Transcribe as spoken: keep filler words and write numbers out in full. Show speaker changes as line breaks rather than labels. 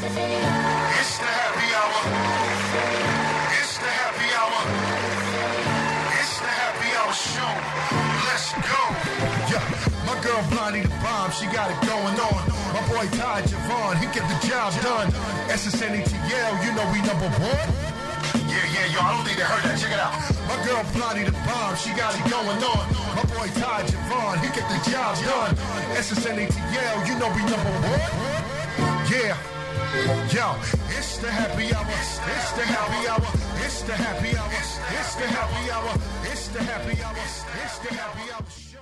It's the happy hour. It's the happy hour. It's the happy hour show. Let's go. Yeah, my girl Blondie the bomb, she got it going on. My boy Ty Javon, he get the job done. S S N E T L, you know we number one. Yeah, yeah, yo, I don't think they heard that. Check it out. My girl Blondie the bomb, she got it going on. My boy Ty Javon, he get the job done. S S N E T L, you know we number one. Yeah. Yo, it's the happy hour. It's the happy hour. It's the happy hour. It's the happy hour. It's the happy hour. It's the happy hour.